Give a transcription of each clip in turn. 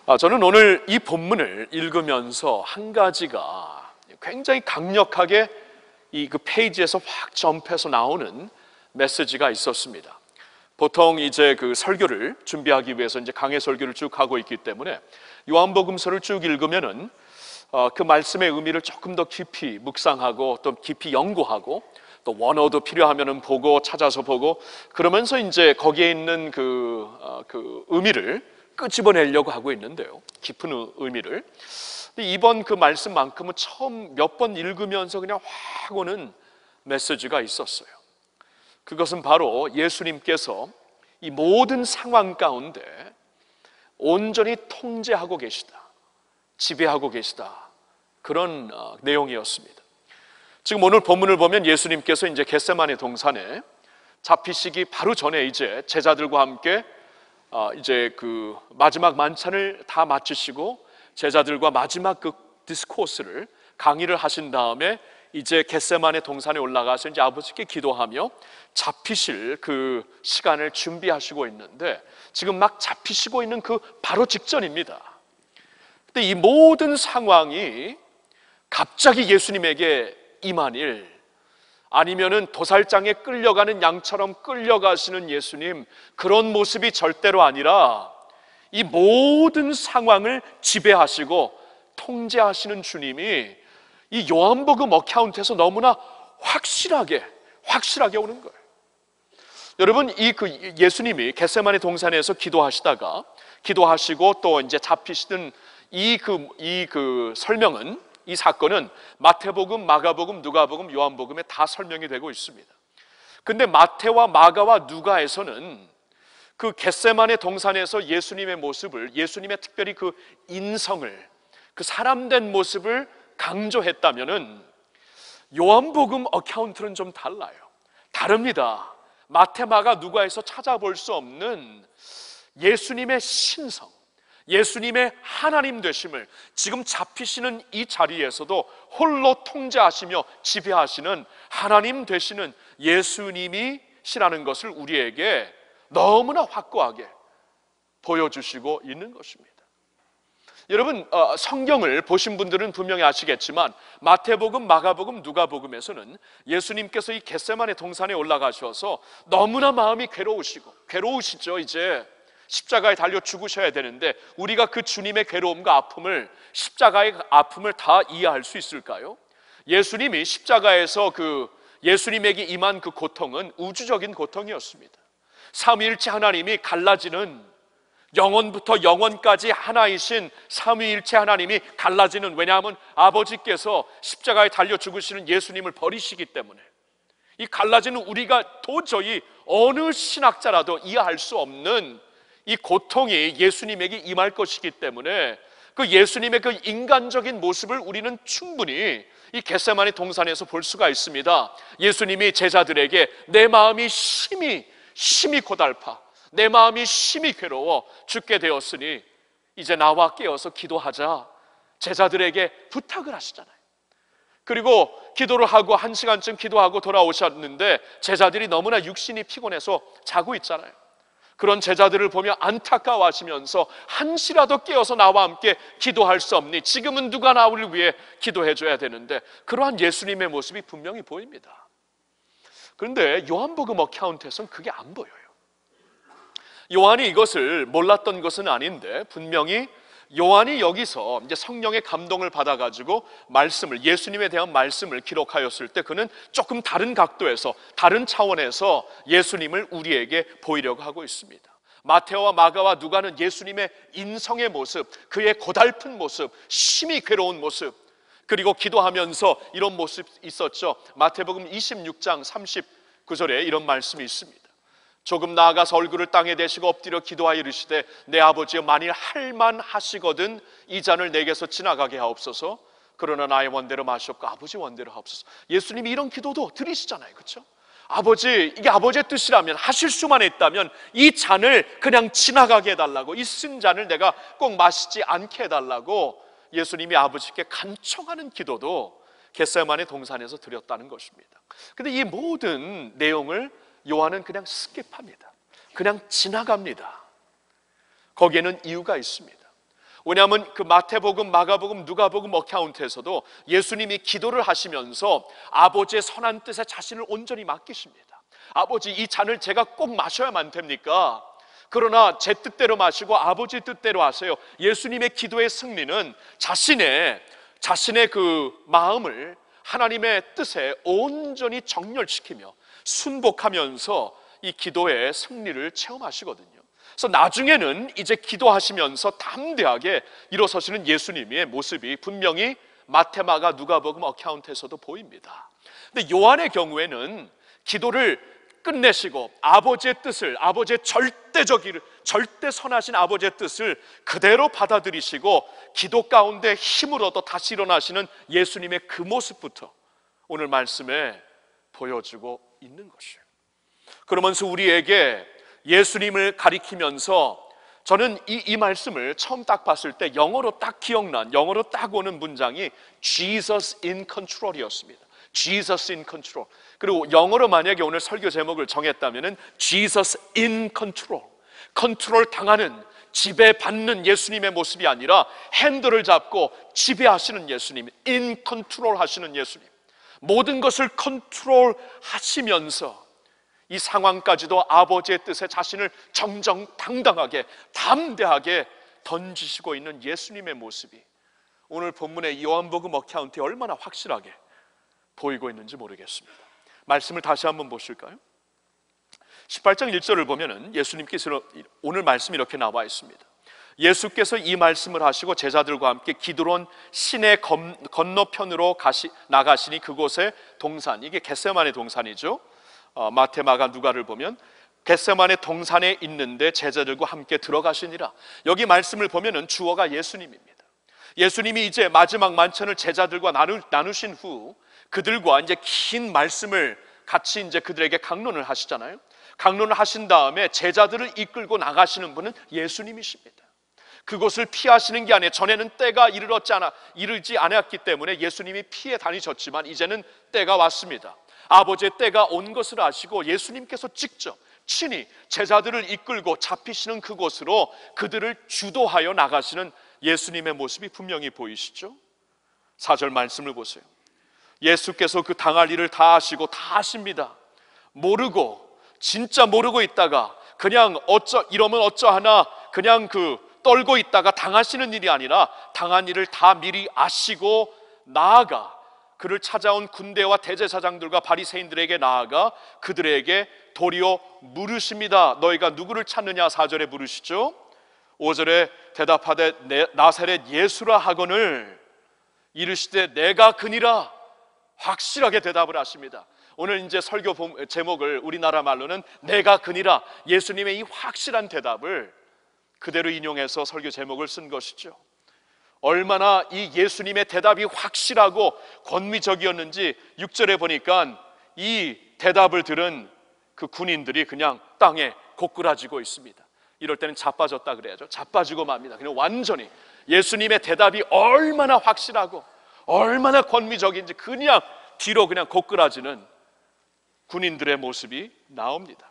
저는 오늘 이 본문을 읽으면서 한 가지가 굉장히 강력하게 그 페이지에서 확 점프해서 나오는 메시지가 있었습니다. 보통 이제 그 설교를 준비하기 위해서 이제 강해 설교를 쭉 하고 있기 때문에 요한복음서를 쭉 읽으면은 그 말씀의 의미를 조금 더 깊이 묵상하고 또 깊이 연구하고 또 원어도 필요하면은 보고 찾아서 보고 그러면서 이제 거기에 있는 그 의미를 끄집어내려고 하고 있는데요. 깊은 의미를. 근데 이번 그 말씀만큼은 처음 몇 번 읽으면서 그냥 확 오는 메시지가 있었어요. 그것은 바로 예수님께서 이 모든 상황 가운데 온전히 통제하고 계시다, 지배하고 계시다, 그런 내용이었습니다. 지금 오늘 본문을 보면 예수님께서 이제 겟세마네 동산에 잡히시기 바로 전에 이제 제자들과 함께 이제 그 마지막 만찬을 다 마치시고 제자들과 마지막 그 디스코스를 강의를 하신 다음에 이제 겟세마네 동산에 올라가서 이제 아버지께 기도하며 잡히실 그 시간을 준비하시고 있는데 지금 막 잡히시고 있는 그 바로 직전입니다. 근데 이 모든 상황이 갑자기 예수님에게 임한 아니면은 도살장에 끌려가는 양처럼 끌려가시는 예수님, 그런 모습이 절대로 아니라 이 모든 상황을 지배하시고 통제하시는 주님이 이 요한복음 어카운트에서 너무나 확실하게 오는 거예요. 여러분, 이 그 예수님이 겟세마네 동산에서 기도하시고 또 이제 잡히시던 이 설명은, 이 사건은 마태복음, 마가복음, 누가복음, 요한복음에 다 설명이 되고 있습니다. 근데 마태와 마가와 누가에서는 그 겟세마네 동산에서 예수님의 모습을, 예수님의 특별히 그 인성을, 그 사람된 모습을 강조했다면은 요한복음 어카운트는 좀 달라요. 다릅니다. 마태, 마가, 누가에서 찾아볼 수 없는 예수님의 신성, 예수님의 하나님 되심을 지금 잡히시는 이 자리에서도 홀로 통제하시며 지배하시는 하나님 되시는 예수님이시라는 것을 우리에게 너무나 확고하게 보여주시고 있는 것입니다. 여러분, 성경을 보신 분들은 분명히 아시겠지만 마태복음, 마가복음, 누가복음에서는 예수님께서 이 겟세마네 동산에 올라가셔서 너무나 마음이 괴로우시죠. 이제 십자가에 달려 죽으셔야 되는데 우리가 그 주님의 괴로움과 아픔을, 십자가의 아픔을 다 이해할 수 있을까요? 예수님이 십자가에서 예수님에게 임한 그 고통은 우주적인 고통이었습니다. 삼위일체 하나님이 갈라지는, 영원부터 영원까지 하나이신 삼위일체 하나님이 갈라지는, 왜냐하면 아버지께서 십자가에 달려 죽으시는 예수님을 버리시기 때문에 이 갈라지는 우리가 도저히 어느 신학자라도 이해할 수 없는 이 고통이 예수님에게 임할 것이기 때문에 그 예수님의 그 인간적인 모습을 우리는 충분히 이 겟세마네 동산에서 볼 수가 있습니다. 예수님이 제자들에게 내 마음이 심히 고달파, 내 마음이 심히 괴로워 죽게 되었으니 이제 나와 깨어서 기도하자, 제자들에게 부탁을 하시잖아요. 그리고 기도를 하고 1시간쯤 기도하고 돌아오셨는데 제자들이 너무나 육신이 피곤해서 자고 있잖아요. 그런 제자들을 보며 안타까워하시면서 한시라도 깨어서 나와 함께 기도할 수 없니? 지금은 누가 나를 위해 기도해 줘야 되는데, 그러한 예수님의 모습이 분명히 보입니다. 그런데 요한복음 어카운트에서는 그게 안 보여요. 요한이 이것을 몰랐던 것은 아닌데 분명히 요한이 여기서 이제 성령의 감동을 받아가지고 말씀을, 예수님에 대한 말씀을 기록하였을 때 그는 조금 다른 각도에서, 다른 차원에서 예수님을 우리에게 보이려고 하고 있습니다. 마태와 마가와 누가는 예수님의 인성의 모습, 그의 고달픈 모습, 심히 괴로운 모습, 그리고 기도하면서 이런 모습이 있었죠. 마태복음 26장 39절에 이런 말씀이 있습니다. 조금 나아가서 얼굴을 땅에 대시고 엎드려 기도하여 이르시되 내 아버지여, 만일 할만하시거든 이 잔을 내게서 지나가게 하옵소서. 그러나 나의 원대로 마시옵고 아버지 원대로 하옵소서. 예수님이 이런 기도도 드리시잖아요, 그렇죠? 아버지, 이게 아버지의 뜻이라면, 하실 수만 있다면 이 잔을 그냥 지나가게 해달라고, 이 쓴 잔을 내가 꼭 마시지 않게 해달라고 예수님이 아버지께 간청하는 기도도 겟세마네 동산에서 드렸다는 것입니다. 그런데 이 모든 내용을 요한은 그냥 스킵합니다. 그냥 지나갑니다. 거기에는 이유가 있습니다. 왜냐하면 그 마태복음, 마가복음, 누가복음 어카운트에서도 예수님이 기도를 하시면서 아버지의 선한 뜻에 자신을 온전히 맡기십니다. 아버지, 이 잔을 제가 꼭 마셔야만 됩니까? 그러나 제 뜻대로 마시고 아버지 뜻대로 하세요. 예수님의 기도의 승리는 자신의 그 마음을 하나님의 뜻에 온전히 정렬시키며 순복하면서 이 기도의 승리를 체험하시거든요. 그래서 나중에는 이제 기도하시면서 담대하게 일어서시는 예수님의 모습이 분명히 마태, 마가, 누가복음 어카운트에서도 보입니다. 근데 요한의 경우에는 기도를 끝내시고 아버지의 뜻을, 아버지의 절대 선하신 아버지의 뜻을 그대로 받아들이시고 기도 가운데 힘을 얻어 다시 일어나시는 예수님의 그 모습부터 오늘 말씀에 보여주고 있는 것이에요. 그러면서 우리에게 예수님을 가리키면서 저는 이 말씀을 처음 딱 봤을 때 영어로 딱 오는 문장이 Jesus in control이었습니다. Jesus in control. 그리고 영어로 만약에 오늘 설교 제목을 정했다면은 Jesus in control. 컨트롤 당하는, 지배받는 예수님의 모습이 아니라 핸들을 잡고 지배하시는 예수님, in control 하시는 예수님. 모든 것을 컨트롤 하시면서 이 상황까지도 아버지의 뜻에 자신을 정정당당하게 담대하게 던지시고 있는 예수님의 모습이 오늘 본문의 요한복음 어카운트에 얼마나 확실하게 보이고 있는지 모르겠습니다. 말씀을 다시 한번 보실까요? 18장 1절을 보면은 예수님께서 오늘 말씀이 이렇게 나와 있습니다. 예수께서 이 말씀을 하시고 제자들과 함께 기드론 시내 건너편으로 나가시니 그곳에 동산, 이게 겟세마네 동산이죠. 마태, 마가, 누가를 보면 겟세마네 동산에 있는데 제자들과 함께 들어가시니라. 여기 말씀을 보면은 주어가 예수님입니다. 예수님이 이제 마지막 만찬을 제자들과 나누신 후 그들과 이제 긴 말씀을 같이 이제 그들에게 강론을 하시잖아요. 강론을 하신 다음에 제자들을 이끌고 나가시는 분은 예수님이십니다. 그곳을 피하시는 게 아니에요. 전에는 때가 이르지 않았기 때문에 예수님이 피해 다니셨지만 이제는 때가 왔습니다. 아버지의 때가 온 것을 아시고 예수님께서 직접 친히 제자들을 이끌고 잡히시는 그곳으로 그들을 주도하여 나가시는 예수님의 모습이 분명히 보이시죠? 4절 말씀을 보세요. 예수께서 그 당할 일을 다 아시고 다 아십니다. 진짜 모르고 있다가 그냥 이러면 어쩌하나 그냥 떨고 있다가 당하시는 일이 아니라 당한 일을 다 미리 아시고 나아가 그를 찾아온 군대와 대제사장들과 바리새인들에게 나아가 그들에게 도리어 물으십니다. 너희가 누구를 찾느냐? 4절에 물으시죠. 5절에 대답하되 나사렛 예수라 하거늘 이르시되 내가 그니라. 확실하게 대답을 하십니다. 오늘 이제 설교 제목을 우리나라 말로는 내가 그니라, 예수님의 이 확실한 대답을 그대로 인용해서 설교 제목을 쓴 것이죠. 얼마나 이 예수님의 대답이 확실하고 권위적이었는지 6절에 보니까 이 대답을 들은 그 군인들이 그냥 땅에 고꾸라지고 있습니다. 이럴 때는 자빠졌다 그래야죠. 자빠지고 맙니다. 그냥 완전히 예수님의 대답이 얼마나 확실하고 얼마나 권위적인지 그냥 뒤로 그냥 고꾸라지는 군인들의 모습이 나옵니다.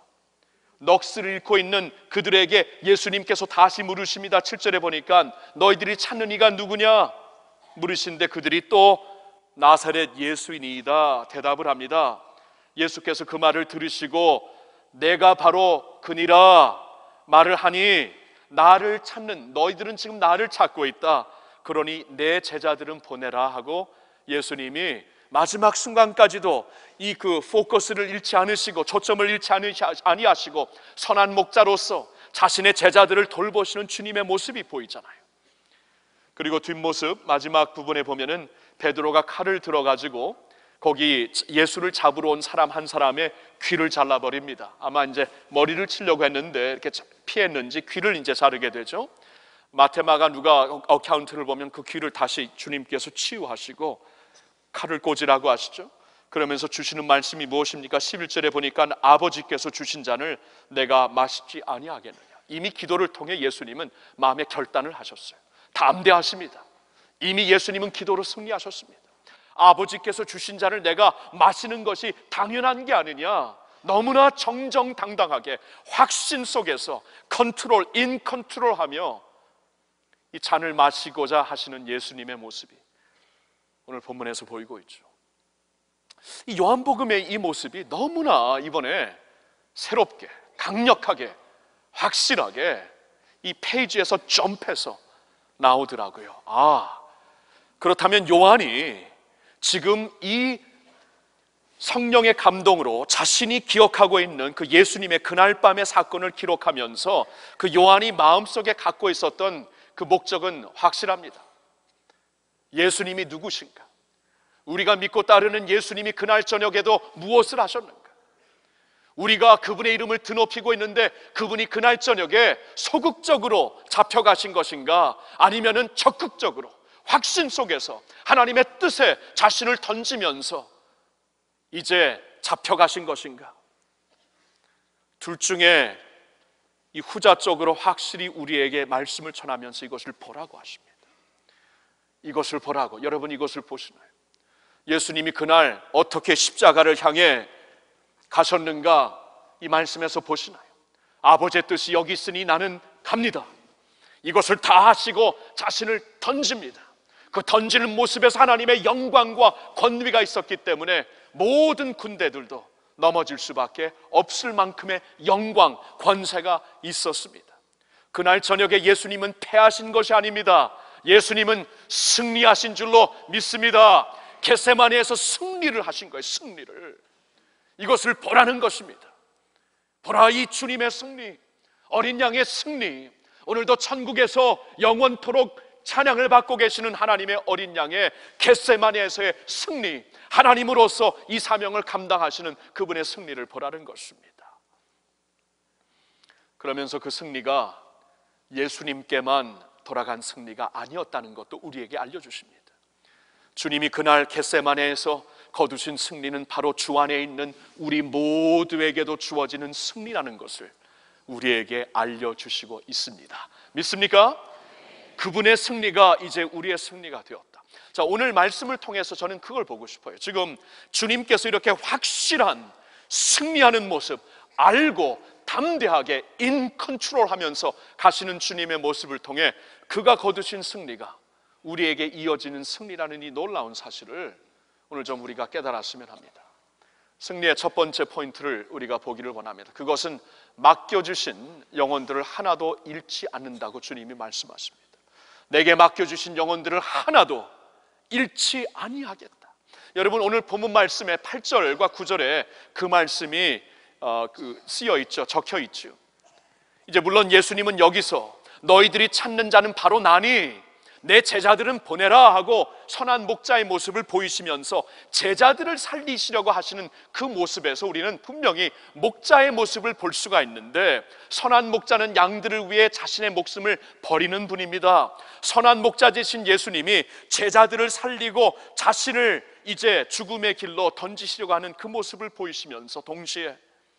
넋을 잃고 있는 그들에게 예수님께서 다시 물으십니다. 7절에 보니까 너희들이 찾는 이가 누구냐? 물으신데 그들이 또 나사렛 예수이니이다 대답을 합니다. 예수께서 그 말을 들으시고 내가 바로 그니라 말을 하니 나를 찾는 너희들은 지금 나를 찾고 있다. 그러니 내 제자들은 보내라 하고 예수님이 마지막 순간까지도 이 포커스를 잃지 않으시고 초점을 잃지 아니하시고 선한 목자로서 자신의 제자들을 돌보시는 주님의 모습이 보이잖아요. 그리고 뒷모습 마지막 부분에 보면은 베드로가 칼을 들어가지고 거기 예수를 잡으러 온 사람 한 사람의 귀를 잘라버립니다. 아마 이제 머리를 치려고 했는데 이렇게 피했는지 귀를 이제 자르게 되죠. 마태, 마가, 누가 어카운트를 보면 그 귀를 다시 주님께서 치유하시고 칼을 꽂으라고 하시죠. 그러면서 주시는 말씀이 무엇입니까? 11절에 보니까 아버지께서 주신 잔을 내가 마시지 아니하겠느냐. 이미 기도를 통해 예수님은 마음의 결단을 하셨어요. 담대하십니다. 이미 예수님은 기도로 승리하셨습니다. 아버지께서 주신 잔을 내가 마시는 것이 당연한 게 아니냐. 너무나 정정당당하게 확신 속에서 컨트롤, 인 컨트롤하며 이 잔을 마시고자 하시는 예수님의 모습이 오늘 본문에서 보이고 있죠. 이 요한복음의 이 모습이 너무나 이번에 새롭게, 강력하게, 확실하게 이 페이지에서 점프해서 나오더라고요. 그렇다면 요한이 지금 이 성령의 감동으로 자신이 기억하고 있는 그 예수님의 그날 밤의 사건을 기록하면서 그 요한이 마음속에 갖고 있었던 그 목적은 확실합니다. 예수님이 누구신가? 우리가 믿고 따르는 예수님이 그날 저녁에도 무엇을 하셨는가? 우리가 그분의 이름을 드높이고 있는데 그분이 그날 저녁에 소극적으로 잡혀가신 것인가? 아니면은 적극적으로 확신 속에서 하나님의 뜻에 자신을 던지면서 이제 잡혀가신 것인가? 둘 중에 이 후자 쪽으로 확실히 우리에게 말씀을 전하면서 이것을 보라고 하십니다. 이것을 보라고. 여러분 이것을 보시나요? 예수님이 그날 어떻게 십자가를 향해 가셨는가? 이 말씀에서 보시나요? 아버지의 뜻이 여기 있으니 나는 갑니다. 이것을 다 하시고 자신을 던집니다. 그 던지는 모습에서 하나님의 영광과 권위가 있었기 때문에 모든 군대들도 넘어질 수밖에 없을 만큼의 영광, 권세가 있었습니다. 그날 저녁에 예수님은 패하신 것이 아닙니다. 예수님은 승리하신 줄로 믿습니다. 겟세마네에서 승리를 하신 거예요. 승리를. 이것을 보라는 것입니다. 보라, 이 주님의 승리, 어린 양의 승리. 오늘도 천국에서 영원토록 찬양을 받고 계시는 하나님의 어린 양의 겟세마네에서의 승리, 하나님으로서 이 사명을 감당하시는 그분의 승리를 보라는 것입니다. 그러면서 그 승리가 예수님께만 돌아간 승리가 아니었다는 것도 우리에게 알려주십니다. 주님이 그날 겟세마네에서 거두신 승리는 바로 주 안에 있는 우리 모두에게도 주어지는 승리라는 것을 우리에게 알려주시고 있습니다. 믿습니까? 그분의 승리가 이제 우리의 승리가 되었다. 자, 오늘 말씀을 통해서 저는 그걸 보고 싶어요. 지금 주님께서 이렇게 확실한 승리하는 모습, 알고 담대하게 인 컨트롤 하면서 가시는 주님의 모습을 통해 그가 거두신 승리가 우리에게 이어지는 승리라는 이 놀라운 사실을 오늘 좀 우리가 깨달았으면 합니다. 승리의 첫 번째 포인트를 우리가 보기를 원합니다. 그것은 맡겨주신 영혼들을 하나도 잃지 않는다고 주님이 말씀하십니다. 내게 맡겨주신 영혼들을 하나도 잃지 아니하겠다. 여러분, 오늘 본문 말씀의 8절과 9절에 그 말씀이 쓰여 있죠. 적혀 있죠. 이제 물론 예수님은 여기서 너희들이 찾는 자는 바로 나니 내 제자들은 보내라 하고 선한 목자의 모습을 보이시면서 제자들을 살리시려고 하시는 그 모습에서 우리는 분명히 목자의 모습을 볼 수가 있는데, 선한 목자는 양들을 위해 자신의 목숨을 버리는 분입니다. 선한 목자 되신 예수님이 제자들을 살리고 자신을 이제 죽음의 길로 던지시려고 하는 그 모습을 보이시면서 동시에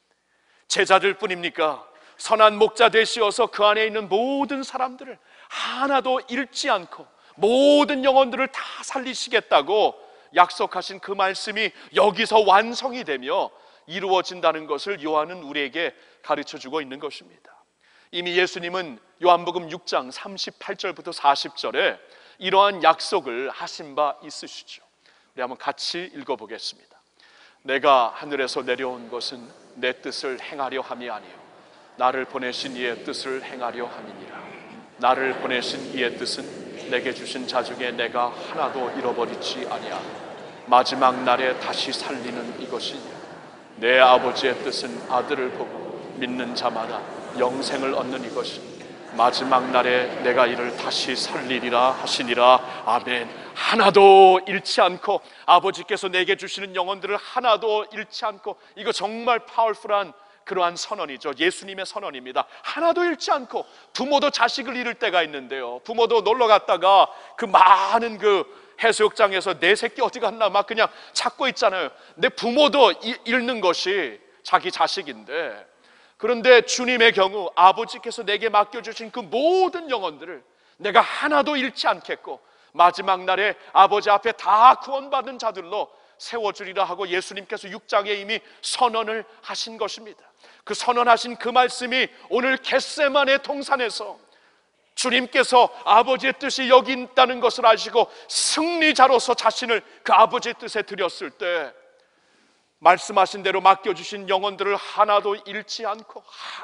제자들 뿐입니까? 선한 목자 되시어서 그 안에 있는 모든 사람들을 하나도 잃지 않고 모든 영혼들을 다 살리시겠다고 약속하신 그 말씀이 여기서 완성이 되며 이루어진다는 것을 요한은 우리에게 가르쳐주고 있는 것입니다. 이미 예수님은 요한복음 6장 38절부터 40절에 이러한 약속을 하신 바 있으시죠. 우리 한번 같이 읽어보겠습니다. 내가 하늘에서 내려온 것은 내 뜻을 행하려 함이 아니요 나를 보내신 이의 뜻을 행하려 함이니라. 나를 보내신 이의 뜻은 내게 주신 자 중에 내가 하나도 잃어버리지 아니하고 마지막 날에 다시 살리는 이것이니 내 아버지의 뜻은 아들을 보고 믿는 자마다 영생을 얻는 이것이니 마지막 날에 내가 이를 다시 살리리라 하시니라. 아멘. 하나도 잃지 않고 아버지께서 내게 주시는 영혼들을 하나도 잃지 않고, 이거 정말 파워풀한 그러한 선언이죠. 예수님의 선언입니다. 하나도 잃지 않고. 부모도 자식을 잃을 때가 있는데요, 부모도 놀러 갔다가 그 많은 그 해수욕장에서 내 새끼 어디 갔나 막 그냥 찾고 있잖아요. 내 부모도 잃는 것이 자기 자식인데, 그런데 주님의 경우 아버지께서 내게 맡겨주신 그 모든 영혼들을 내가 하나도 잃지 않겠고 마지막 날에 아버지 앞에 다 구원받은 자들로 세워주리라 하고 예수님께서 6장에 이미 선언을 하신 것입니다. 그 선언하신 그 말씀이 오늘 겟세마네 동산에서 주님께서 아버지의 뜻이 여기 있다는 것을 아시고 승리자로서 자신을 그 아버지의 뜻에 드렸을 때 말씀하신 대로 맡겨주신 영혼들을 하나도 잃지 않고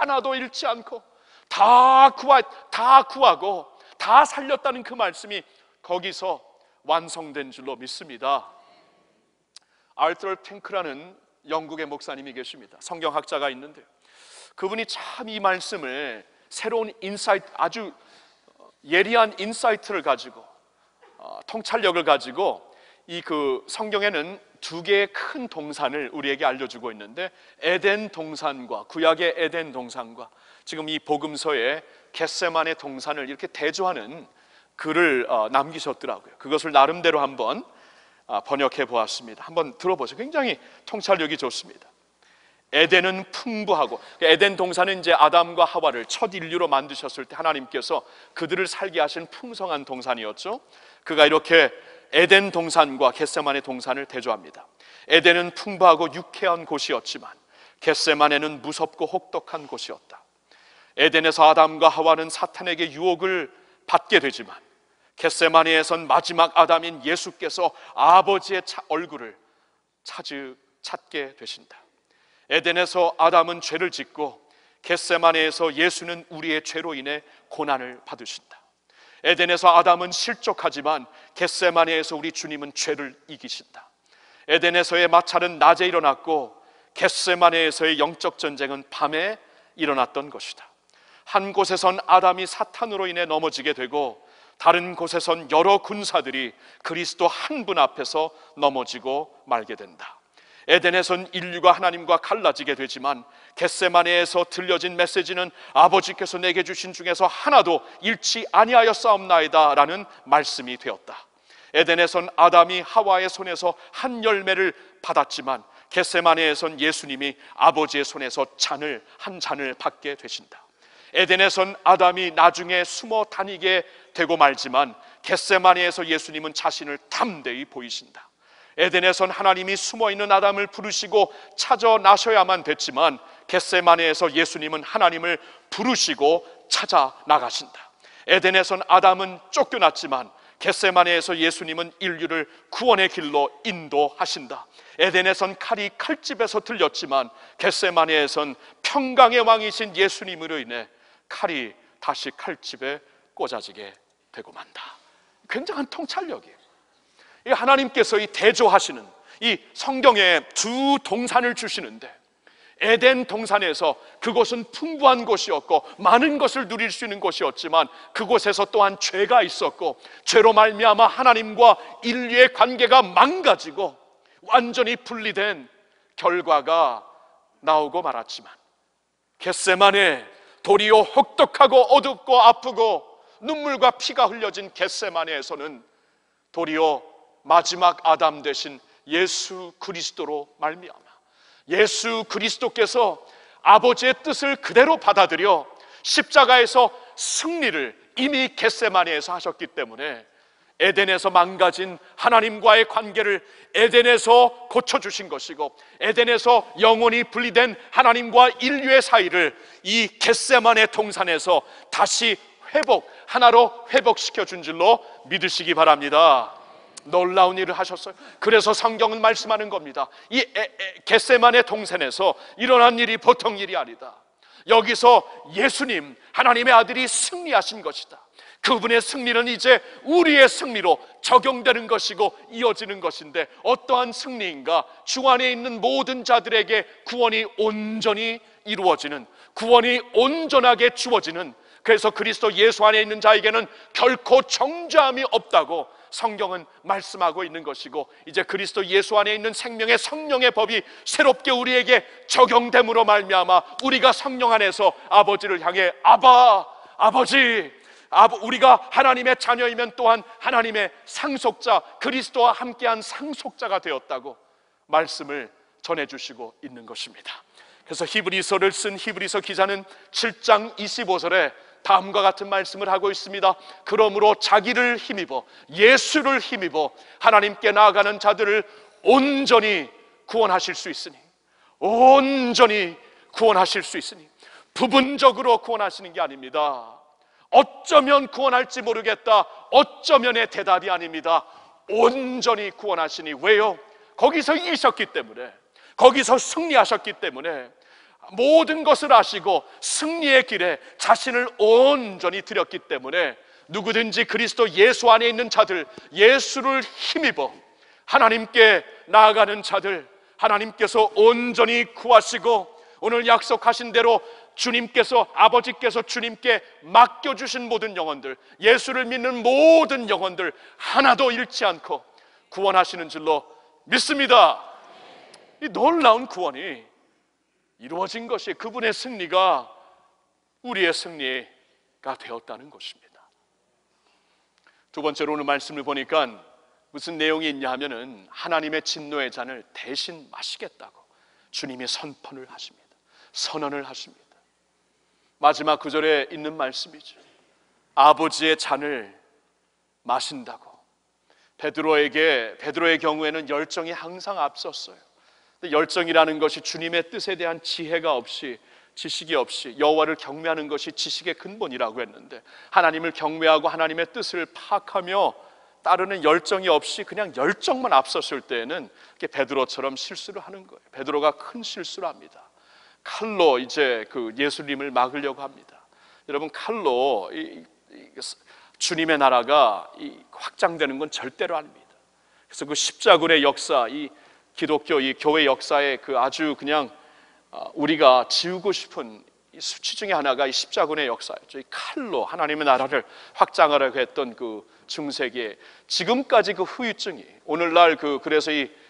다 구하고 다 살렸다는 그 말씀이 거기서 완성된 줄로 믿습니다. 알터 탱크라는 영국의 목사님이 계십니다. 성경학자가 있는데 그분이 참 이 말씀을 새로운 인사이트, 아주 예리한 인사이트를 가지고 통찰력을 가지고 이 그 성경에는 두 개의 큰 동산을 우리에게 알려주고 있는데 에덴 동산과 구약의 에덴 동산과 지금 이 복음서에 겟세마네 동산을 이렇게 대조하는 글을 남기셨더라고요. 그것을 나름대로 한번 번역해 보았습니다. 한번 들어보세요. 굉장히 통찰력이 좋습니다. 에덴은 풍부하고, 에덴 동산은 이제 아담과 하와를 첫 인류로 만드셨을 때 하나님께서 그들을 살게 하신 풍성한 동산이었죠. 그가 이렇게 에덴 동산과 겟세마네 동산을 대조합니다. 에덴은 풍부하고 유쾌한 곳이었지만 겟세마네는 무섭고 혹독한 곳이었다. 에덴에서 아담과 하와는 사탄에게 유혹을 받게 되지만 겟세마네에선 마지막 아담인 예수께서 아버지의 얼굴을 찾게 되신다. 에덴에서 아담은 죄를 짓고 겟세마네에서 예수는 우리의 죄로 인해 고난을 받으신다. 에덴에서 아담은 실족하지만 겟세마네에서 우리 주님은 죄를 이기신다. 에덴에서의 마찰은 낮에 일어났고 겟세마네에서의 영적 전쟁은 밤에 일어났던 것이다. 한 곳에선 아담이 사탄으로 인해 넘어지게 되고 다른 곳에선 여러 군사들이 그리스도 한 분 앞에서 넘어지고 말게 된다. 에덴에선 인류가 하나님과 갈라지게 되지만 겟세마네에서 들려진 메시지는 아버지께서 내게 주신 중에서 하나도 잃지 아니하였사옵나이다 라는 말씀이 되었다. 에덴에선 아담이 하와의 손에서 한 열매를 받았지만 겟세마네에선 예수님이 아버지의 손에서 한 잔을 받게 되신다. 에덴에선 아담이 나중에 숨어 다니게 되고 말지만 겟세마네에서 예수님은 자신을 담대히 보이신다. 에덴에선 하나님이 숨어있는 아담을 부르시고 찾아 나셔야만 됐지만 겟세마네에서 예수님은 하나님을 부르시고 찾아 나가신다. 에덴에선 아담은 쫓겨났지만 겟세마네에서 예수님은 인류를 구원의 길로 인도하신다. 에덴에선 칼이 칼집에서 들렸지만 겟세마네에선 평강의 왕이신 예수님으로 인해 칼이 다시 칼집에 꽂아지게 되고 만다. 굉장한 통찰력이에요. 하나님께서 이 대조하시는 이 성경에 두 동산을 주시는데 에덴 동산에서 그곳은 풍부한 곳이었고 많은 것을 누릴 수 있는 곳이었지만 그곳에서 또한 죄가 있었고 죄로 말미암아 하나님과 인류의 관계가 망가지고 완전히 분리된 결과가 나오고 말았지만 겟세마네, 도리어 혹독하고 어둡고 아프고 눈물과 피가 흘려진 겟세마네에서는 도리어 마지막 아담 되신 예수 그리스도로 말미암아 예수 그리스도께서 아버지의 뜻을 그대로 받아들여 십자가에서 승리를 이미 겟세마네에서 하셨기 때문에 에덴에서 망가진 하나님과의 관계를 에덴에서 고쳐주신 것이고 에덴에서 영원히 분리된 하나님과 인류의 사이를 이 겟세마네 동산에서 다시 하나로 회복시켜 준 줄로 믿으시기 바랍니다. 놀라운 일을 하셨어요. 그래서 성경은 말씀하는 겁니다. 이 겟세마네 동산에서 일어난 일이 보통 일이 아니다. 여기서 예수님 하나님의 아들이 승리하신 것이다. 그분의 승리는 이제 우리의 승리로 적용되는 것이고 이어지는 것인데 어떠한 승리인가? 주 안에 있는 모든 자들에게 구원이 온전히 이루어지는, 구원이 온전하게 주어지는, 그래서 그리스도 예수 안에 있는 자에게는 결코 정죄함이 없다고 성경은 말씀하고 있는 것이고 이제 그리스도 예수 안에 있는 생명의 성령의 법이 새롭게 우리에게 적용됨으로 말미암아 우리가 성령 안에서 아버지를 향해 아버지, 우리가 하나님의 자녀이면 또한 하나님의 상속자, 그리스도와 함께한 상속자가 되었다고 말씀을 전해주시고 있는 것입니다. 그래서 히브리서를 쓴 히브리서 기자는 7장 25절에 다음과 같은 말씀을 하고 있습니다. 그러므로 자기를 힘입어 예수를 힘입어 하나님께 나아가는 자들을 온전히 구원하실 수 있으니, 온전히 구원하실 수 있으니, 부분적으로 구원하시는 게 아닙니다. 어쩌면 구원할지 모르겠다, 어쩌면의 대답이 아닙니다. 온전히 구원하시니. 왜요? 거기서 이기셨기 때문에, 거기서 승리하셨기 때문에, 모든 것을 아시고 승리의 길에 자신을 온전히 드렸기 때문에 누구든지 그리스도 예수 안에 있는 자들, 예수를 힘입어 하나님께 나아가는 자들, 하나님께서 온전히 구하시고 오늘 약속하신 대로 주님께서, 아버지께서 주님께 맡겨주신 모든 영혼들, 예수를 믿는 모든 영혼들 하나도 잃지 않고 구원하시는 줄로 믿습니다. 이 놀라운 구원이 이루어진 것이, 그분의 승리가 우리의 승리가 되었다는 것입니다. 두 번째로 오늘 말씀을 보니까 무슨 내용이 있냐 하면은 하나님의 진노의 잔을 대신 마시겠다고 주님이 선언을 하십니다. 선언을 하십니다. 마지막 구절에 있는 말씀이죠. 아버지의 잔을 마신다고. 베드로의 경우에는 열정이 항상 앞섰어요. 열정이라는 것이 주님의 뜻에 대한 지혜가 없이, 지식이 없이, 여호와를 경외하는 것이 지식의 근본이라고 했는데, 하나님을 경외하고 하나님의 뜻을 파악하며 따르는 열정이 없이 그냥 열정만 앞섰을 때에는 베드로처럼 실수를 하는 거예요. 베드로가 큰 실수를 합니다. 칼로 이제 그 예수님을 막으려고 합니다. 여러분, 칼로 주님의 나라가 확장되는 건 절대로 아닙니다. 그래서 그 십자군의 역사, 이 기독교, 이 교회 역사의 그 아주 그냥 우리가 지우고 싶은 수치 중에 하나가 이 십자군의 역사였죠. 이 칼로 하나님의 나라를 확장하려고 했던 그 중세기에 지금까지 그 후유증이, 오늘날 그래서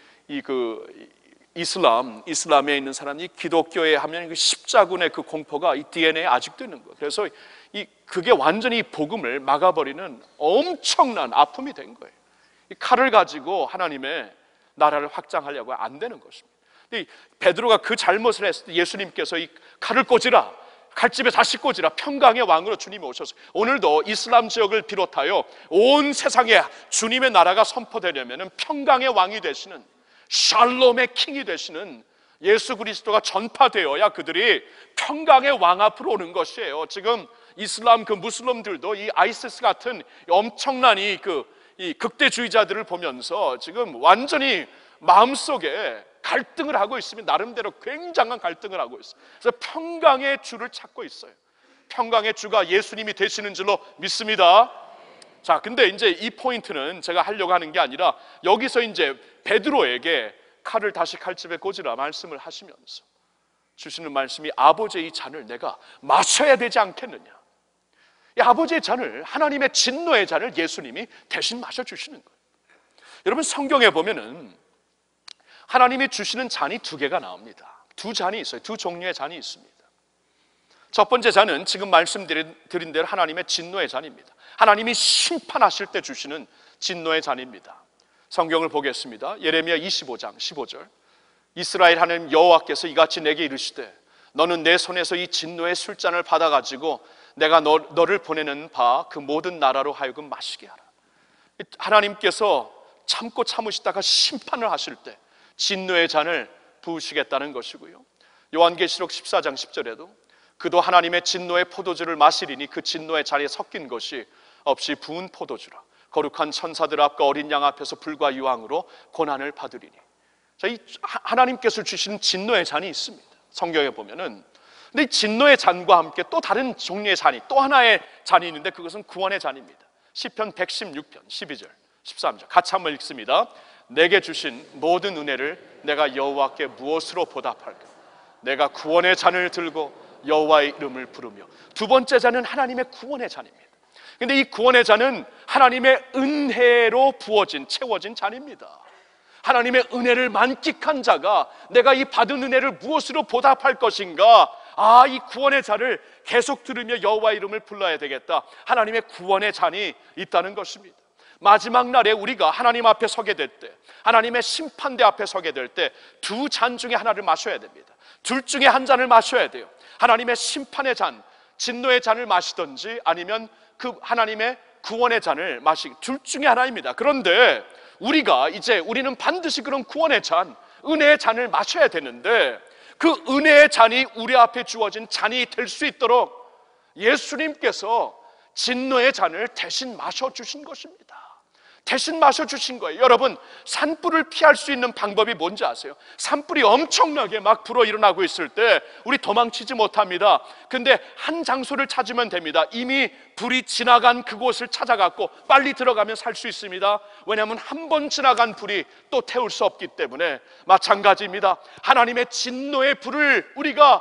이슬람에 있는 사람이 기독교에 하면 그 십자군의 그 공포가 이 DNA에 아직도 있는 거예요. 그래서 그게 완전히 복음을 막아버리는 엄청난 아픔이 된 거예요. 이 칼을 가지고 하나님의 나라를 확장하려고 안 되는 것입니다. 베드로가 그 잘못을 했을 때 예수님께서 이 칼을 꽂으라, 칼집에 다시 꽂으라, 평강의 왕으로 주님이 오셨어요. 오늘도 이슬람 지역을 비롯하여 온 세상에 주님의 나라가 선포되려면 평강의 왕이 되시는, 샬롬의 킹이 되시는 예수 그리스도가 전파되어야 그들이 평강의 왕 앞으로 오는 것이에요. 지금 이슬람 그 무슬림들도 이 아이시스 같은 엄청난 이 극대주의자들을 보면서 지금 완전히 마음속에 갈등을 하고 있습니다. 나름대로 굉장한 갈등을 하고 있어요. 그래서 평강의 주를 찾고 있어요. 평강의 주가 예수님이 되시는 줄로 믿습니다. 자, 근데 이제 이 포인트는 제가 하려고 하는 게 아니라, 여기서 이제 베드로에게 칼을 다시 칼집에 꽂으라 말씀을 하시면서 주시는 말씀이, 아버지의 이 잔을 내가 마셔야 되지 않겠느냐. 이 아버지의 잔을, 하나님의 진노의 잔을 예수님이 대신 마셔주시는 거예요. 여러분, 성경에 보면은 하나님이 주시는 잔이 두 개가 나옵니다. 두 잔이 있어요. 두 종류의 잔이 있습니다. 첫 번째 잔은 지금 말씀드린 대로 하나님의 진노의 잔입니다. 하나님이 심판하실 때 주시는 진노의 잔입니다. 성경을 보겠습니다. 예레미야 25장 15절. 이스라엘 하나님 여호와께서 이같이 내게 이르시되, 너는 내 손에서 이 진노의 술잔을 받아가지고 내가 너를 보내는 바 그 모든 나라로 하여금 마시게 하라. 하나님께서 참고 참으시다가 심판을 하실 때 진노의 잔을 부으시겠다는 것이고요. 요한계시록 14장 10절에도 그도 하나님의 진노의 포도주를 마시리니 그 진노의 잔에 섞인 것이 없이 부은 포도주라. 거룩한 천사들 앞과 어린 양 앞에서 불과 유황으로 고난을 받으리니. 자, 이 하나님께서 주시는 진노의 잔이 있습니다. 성경에 보면은. 근데 이 진노의 잔과 함께 또 다른 종류의 잔이, 또 하나의 잔이 있는데 그것은 구원의 잔입니다. 시편 116편 12절 13절 같이 한번 읽습니다. 내게 주신 모든 은혜를 내가 여호와께 무엇으로 보답할까? 내가 구원의 잔을 들고 여호와의 이름을 부르며. 두 번째 잔은 하나님의 구원의 잔입니다. 근데 이 구원의 잔은 하나님의 은혜로 부어진, 채워진 잔입니다. 하나님의 은혜를 만끽한 자가 내가 이 받은 은혜를 무엇으로 보답할 것인가? 이 구원의 잔을 계속 들으며 여호와의 이름을 불러야 되겠다. 하나님의 구원의 잔이 있다는 것입니다. 마지막 날에 우리가 하나님 앞에 서게 될 때, 하나님의 심판대 앞에 서게 될 때 두 잔 중에 하나를 마셔야 됩니다. 둘 중에 한 잔을 마셔야 돼요. 하나님의 심판의 잔, 진노의 잔을 마시든지 아니면 그 하나님의 구원의 잔을 마시기, 둘 중에 하나입니다. 그런데 우리는 반드시 그런 구원의 잔, 은혜의 잔을 마셔야 되는데, 그 은혜의 잔이 우리 앞에 주어진 잔이 될 수 있도록 예수님께서 진노의 잔을 대신 마셔주신 것입니다. 대신 마셔주신 거예요. 여러분, 산불을 피할 수 있는 방법이 뭔지 아세요? 산불이 엄청나게 막 불어 일어나고 있을 때 우리 도망치지 못합니다. 근데 한 장소를 찾으면 됩니다. 이미 불이 지나간 그곳을 찾아갖고 빨리 들어가면 살 수 있습니다. 왜냐하면 한 번 지나간 불이 또 태울 수 없기 때문에. 마찬가지입니다. 하나님의 진노의 불을 우리가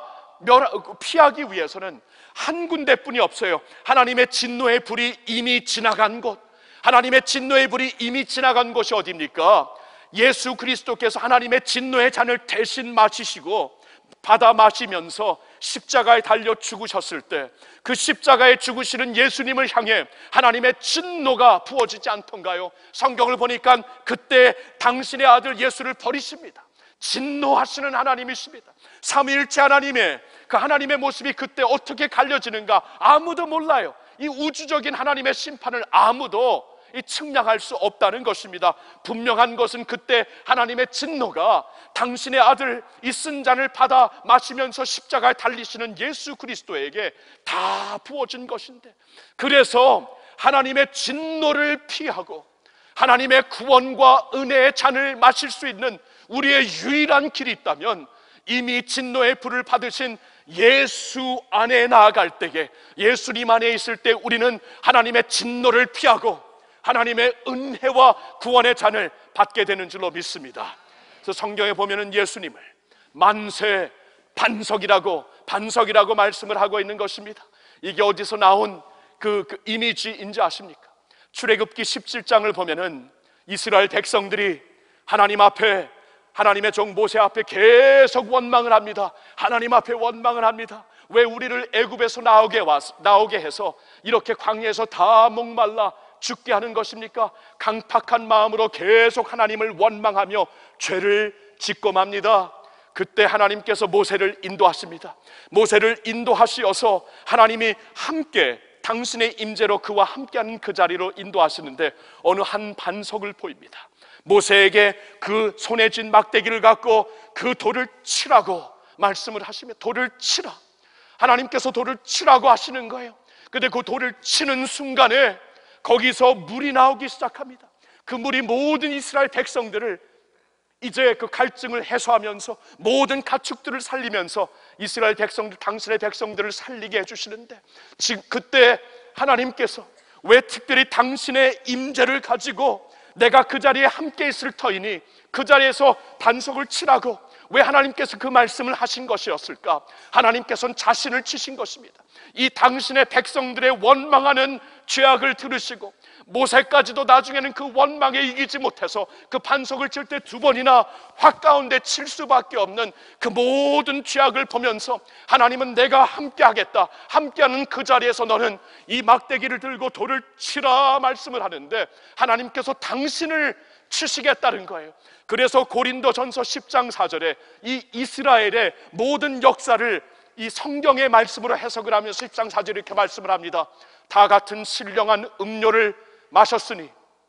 피하기 위해서는 한 군데뿐이 없어요. 하나님의 진노의 불이 이미 지나간 곳, 하나님의 진노의 불이 이미 지나간 곳이 어디입니까? 예수 그리스도께서 하나님의 진노의 잔을 대신 마시시고 받아 마시면서 십자가에 달려 죽으셨을 때, 그 십자가에 죽으시는 예수님을 향해 하나님의 진노가 부어지지 않던가요? 성경을 보니까 그때 당신의 아들 예수를 버리십니다. 진노하시는 하나님이십니다. 삼위일체 하나님의 그 하나님의 모습이 그때 어떻게 갈려지는가 아무도 몰라요. 이 우주적인 하나님의 심판을 아무도 측량할 수 없다는 것입니다. 분명한 것은 그때 하나님의 진노가 당신의 아들 이 쓴 잔을 받아 마시면서 십자가에 달리시는 예수 그리스도에게 다 부어진 것인데, 그래서 하나님의 진노를 피하고 하나님의 구원과 은혜의 잔을 마실 수 있는 우리의 유일한 길이 있다면, 이미 진노의 불을 받으신 예수 안에 나아갈 때에, 예수님 안에 있을 때 우리는 하나님의 진노를 피하고 하나님의 은혜와 구원의 잔을 받게 되는 줄로 믿습니다. 그래서 성경에 보면은 예수님을 만세 반석이라고 말씀을 하고 있는 것입니다. 이게 어디서 나온 그 이미지인지 아십니까? 출애굽기 17장을 보면은 이스라엘 백성들이 하나님 앞에, 하나님의 종 모세 앞에 계속 원망을 합니다. 하나님 앞에 원망을 합니다. 왜 우리를 애굽에서 나오게 해서 이렇게 광야에서 다 목말라 죽게 하는 것입니까? 강팍한 마음으로 계속 하나님을 원망하며 죄를 짓고 맙니다. 그때 하나님께서 모세를 인도하십니다. 모세를 인도하시어서 하나님이 함께 당신의 임재로 그와 함께하는 그 자리로 인도하시는데, 어느 한 반석을 보입니다. 모세에게 그 손에 쥔 막대기를 갖고 그 돌을 치라고 말씀을 하시며, 돌을 치라, 하나님께서 돌을 치라고 하시는 거예요. 근데 그 돌을 치는 순간에 거기서 물이 나오기 시작합니다. 그 물이 모든 이스라엘 백성들을 이제 그 갈증을 해소하면서 모든 가축들을 살리면서 이스라엘 백성들, 당신의 백성들을 살리게 해주시는데, 지금 그때 하나님께서 왜 특별히 당신의 임재를 가지고 내가 그 자리에 함께 있을 터이니 그 자리에서 반석을 치라고 왜 하나님께서 그 말씀을 하신 것이었을까? 하나님께서는 자신을 치신 것입니다. 이 당신의 백성들의 원망하는 죄악을 들으시고, 모세까지도 나중에는 그 원망에 이기지 못해서 그 반석을 칠 때 2번이나 확 가운데 칠 수밖에 없는 그 모든 죄악을 보면서 하나님은 내가 함께하겠다, 함께하는 그 자리에서 너는 이 막대기를 들고 돌을 치라 말씀을 하는데, 하나님께서 당신을 치시겠다는 거예요. 그래서 고린도전서 10장 4절에 이 이스라엘의 모든 역사를 이 성경의 말씀으로 해석을 하면서 10장 4절에 이렇게 말씀을 합니다. 다 같은 신령한 음료를 마셨으니,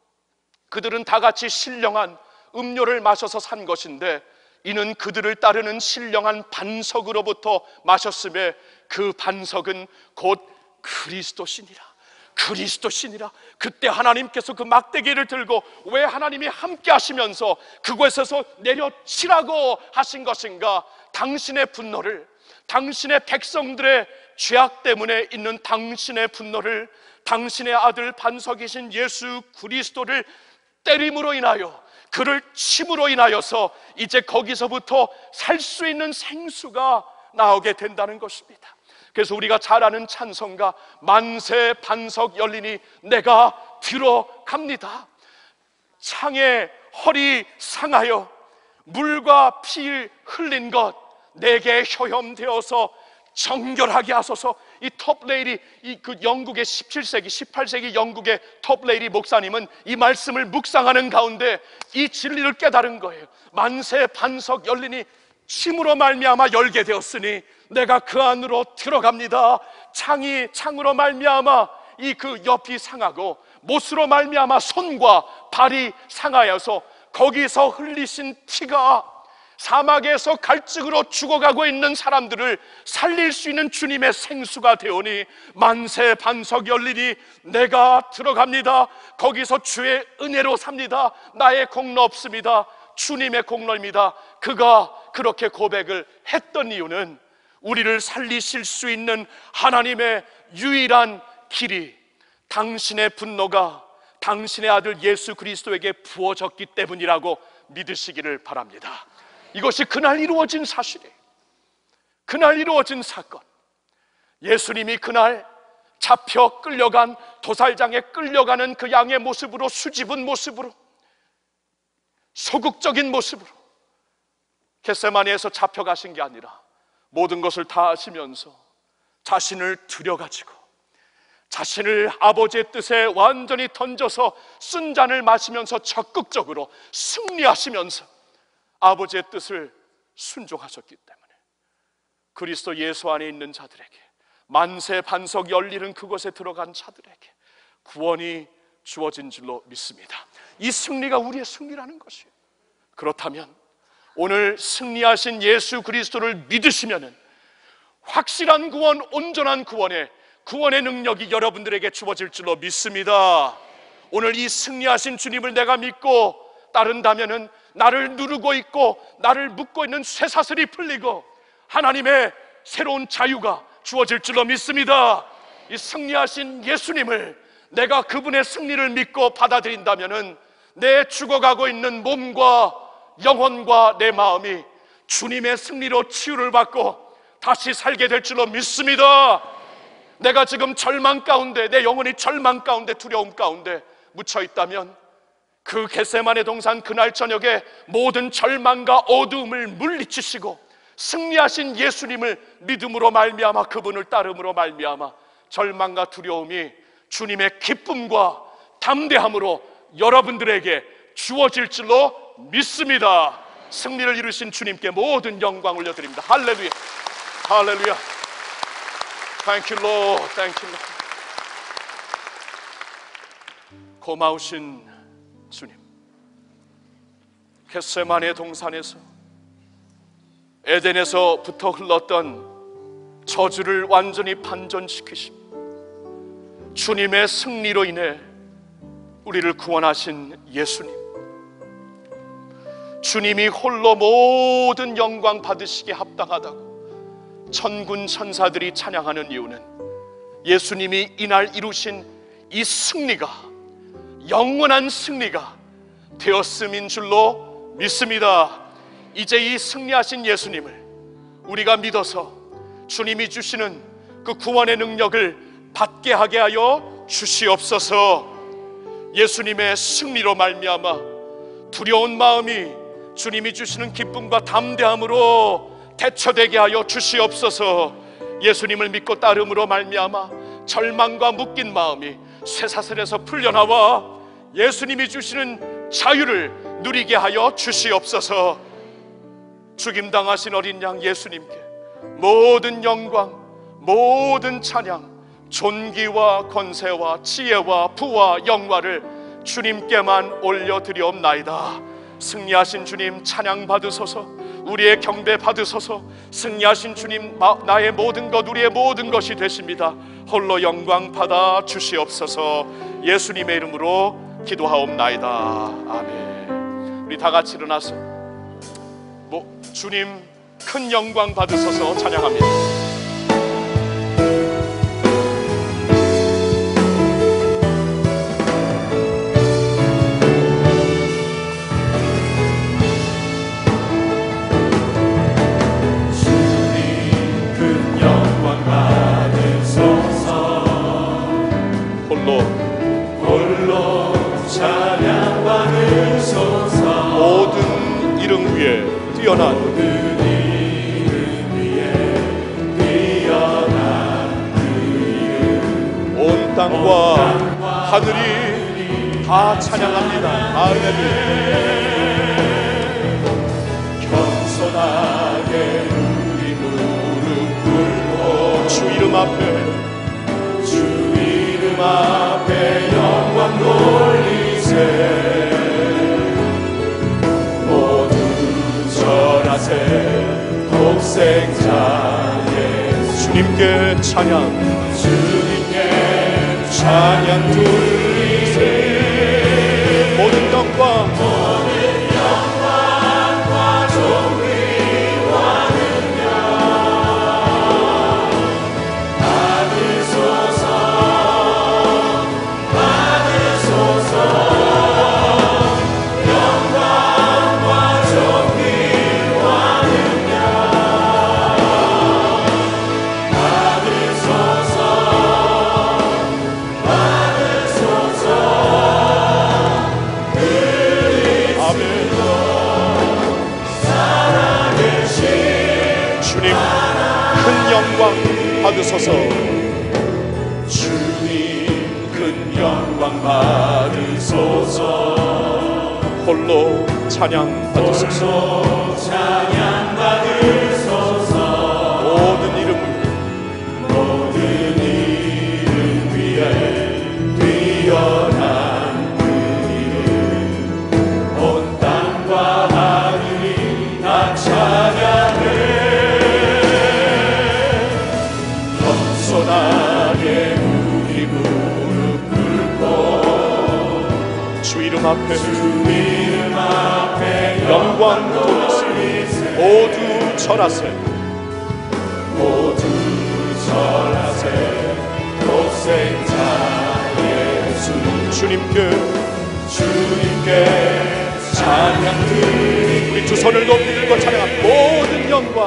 그들은 다 같이 신령한 음료를 마셔서 산 것인데, 이는 그들을 따르는 신령한 반석으로부터 마셨음에 그 반석은 곧 그리스도시니라. 그리스도시니라. 그때 하나님께서 그 막대기를 들고 왜 하나님이 함께 하시면서 그곳에서 내려치라고 하신 것인가? 당신의 분노를, 당신의 백성들의 죄악 때문에 있는 당신의 분노를 당신의 아들 반석이신 예수 그리스도를 때림으로 인하여, 그를 침으로 인하여서 이제 거기서부터 살 수 있는 생수가 나오게 된다는 것입니다. 그래서 우리가 잘 아는 찬송가 만세 반석 열리니 내가 들어갑니다. 창에 허리 상하여 물과 피 흘린 것 내게 효염되어서 정결하게 하소서. 이 톱레이리, 그 영국의 17세기 18세기 영국의 톱레이리 목사님은 이 말씀을 묵상하는 가운데 이 진리를 깨달은 거예요. 만세 반석 열리니 침으로 말미암아 열게 되었으니 내가 그 안으로 들어갑니다. 창으로 말미암아 이 그 옆이 상하고 못으로 말미암아 손과 발이 상하여서 거기서 흘리신 피가 사막에서 갈증으로 죽어가고 있는 사람들을 살릴 수 있는 주님의 생수가 되오니 만세 반석 열리니 내가 들어갑니다. 거기서 주의 은혜로 삽니다. 나의 공로 없습니다. 주님의 공로입니다. 그가 그렇게 고백을 했던 이유는 우리를 살리실 수 있는 하나님의 유일한 길이 당신의 분노가 당신의 아들 예수 그리스도에게 부어졌기 때문이라고 믿으시기를 바랍니다. 이것이 그날 이루어진 사실이에요. 그날 이루어진 사건. 예수님이 그날 잡혀 끌려간, 도살장에 끌려가는 그 양의 모습으로, 수줍은 모습으로, 소극적인 모습으로 겟세마네에서 잡혀가신 게 아니라 모든 것을 다 하시면서 자신을 들여가지고 자신을 아버지의 뜻에 완전히 던져서 쓴 잔을 마시면서 적극적으로 승리하시면서 아버지의 뜻을 순종하셨기 때문에 그리스도 예수 안에 있는 자들에게, 만세 반석 열리는 그곳에 들어간 자들에게 구원이 주어진 줄로 믿습니다. 이 승리가 우리의 승리라는 것이에요. 그렇다면 오늘 승리하신 예수 그리스도를 믿으시면은 확실한 구원, 온전한 구원의 능력이 여러분들에게 주어질 줄로 믿습니다. 오늘 이 승리하신 주님을 내가 믿고 따른다면은 나를 누르고 있고 나를 묶고 있는 쇠사슬이 풀리고 하나님의 새로운 자유가 주어질 줄로 믿습니다. 이 승리하신 예수님을, 내가 그분의 승리를 믿고 받아들인다면은 내 죽어가고 있는 몸과 영혼과 내 마음이 주님의 승리로 치유를 받고 다시 살게 될 줄로 믿습니다. 내가 지금 절망 가운데, 내 영혼이 절망 가운데, 두려움 가운데 묻혀 있다면 그 겟세마네 동산 그날 저녁에 모든 절망과 어두움을 물리치시고 승리하신 예수님을 믿음으로 말미암아, 그분을 따름으로 말미암아 절망과 두려움이 주님의 기쁨과 담대함으로 여러분들에게 주어질 줄로 믿습니다. 승리를 이루신 주님께 모든 영광 올려드립니다. 할렐루야, 할렐루야. Thank you, Lord. Thank you, Lord. 고마우신 주님, 겟세마네 동산에서, 에덴에서부터 흘렀던 저주를 완전히 반전시키시고 주님의 승리로 인해 우리를 구원하신 예수님, 주님이 홀로 모든 영광 받으시기에 합당하다고 천군 천사들이 찬양하는 이유는 예수님이 이날 이루신 이 승리가 영원한 승리가 되었음인 줄로 믿습니다. 이제 이 승리하신 예수님을 우리가 믿어서 주님이 주시는 그 구원의 능력을 받게 하게 하여 주시옵소서. 예수님의 승리로 말미암아 두려운 마음이 주님이 주시는 기쁨과 담대함으로 대처되게 하여 주시옵소서. 예수님을 믿고 따름으로 말미암아 절망과 묶인 마음이 쇠사슬에서 풀려나와 예수님이 주시는 자유를 누리게 하여 주시옵소서. 죽임당하신 어린 양 예수님께 모든 영광, 모든 찬양, 존귀와 권세와 지혜와 부와 영화를 주님께만 올려드리옵나이다. 승리하신 주님 찬양 받으소서. 우리의 경배 받으소서. 승리하신 주님, 나의 모든 것, 우리의 모든 것이 되십니다. 홀로 영광 받아 주시옵소서. 예수님의 이름으로 기도하옵나이다. 아멘. 우리 다 같이 일어나서 주님 큰 영광 받으소서 찬양합니다. 뛰어난 모든 이름 위에 뛰어난 그 이름 온 땅과 하늘이 다 찬양합니다. 할렐루야. 겸손하게 우리 무릎 꿇고 주 이름 앞에 영광 돌리세. 모두 절하 전하세 독생자의 주님께 찬양, 주님께 찬양 돌리세 모든 영광 영광과 존귀와 능력 받으소서 받으소서 영광과 존귀와 능력 받으소서 받으소서 아멘. 주님 큰 영광 받으소서. 주님 큰 영광 받으소서 홀로 찬양 받으소서. 홀로 찬양 받으소서 모든 이름 모든 이름 위에 뛰어난 그 이름 온 땅과 하늘이 다 찬양해 겸손하게 우리 무릎 꿇고 주 이름 앞에 주 이름 앞에 영광 돌리세. 모두 절하세. 모두 절하세 독생자 예수 주님께 주님께 찬양 드리리 우리 두 손을 높이 들고 찬양한 모든 영광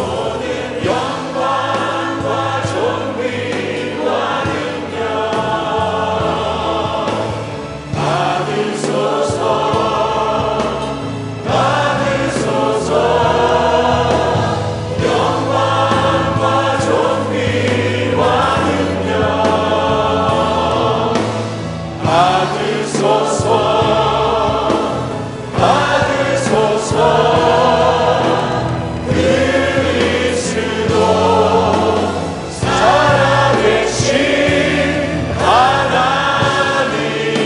영광과 존귀와 능력 받으소서 받으소서 영광과 존귀와 능력 받으소서 받으소서 그리스도 살아계신 하나님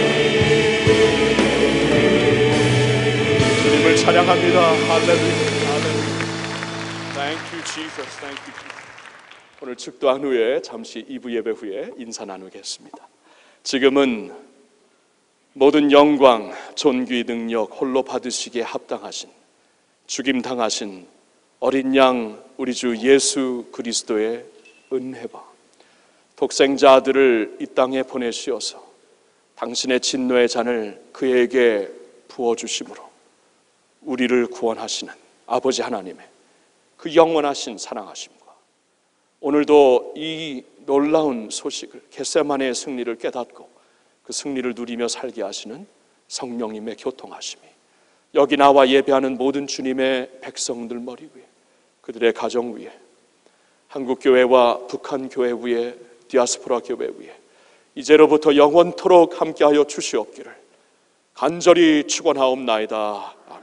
주님을 찬양합니다. 할렐루야. Thank you Jesus. Thank you Jesus. 오늘 축도한 후에 잠시 2부 예배 후에 인사 나누겠습니다. 지금은 모든 영광, 존귀, 능력 홀로 받으시기에 합당하신 죽임 당하신 어린 양 우리 주 예수 그리스도의 은혜와 독생자 아들을 이 땅에 보내시어서 당신의 진노의 잔을 그에게 부어주심으로 우리를 구원하시는 아버지 하나님의 그 영원하신 사랑하심과 오늘도 이 놀라운 소식을 겟세마네의 승리를 깨닫고 그 승리를 누리며 살게 하시는 성령님의 교통하심이 여기 나와 예배하는 모든 주님의 백성들 머리 위에 그들의 가정 위에 한국교회와 북한교회 위에 디아스포라 교회 위에 이제로부터 영원토록 함께하여 주시옵기를 간절히 축원하옵나이다.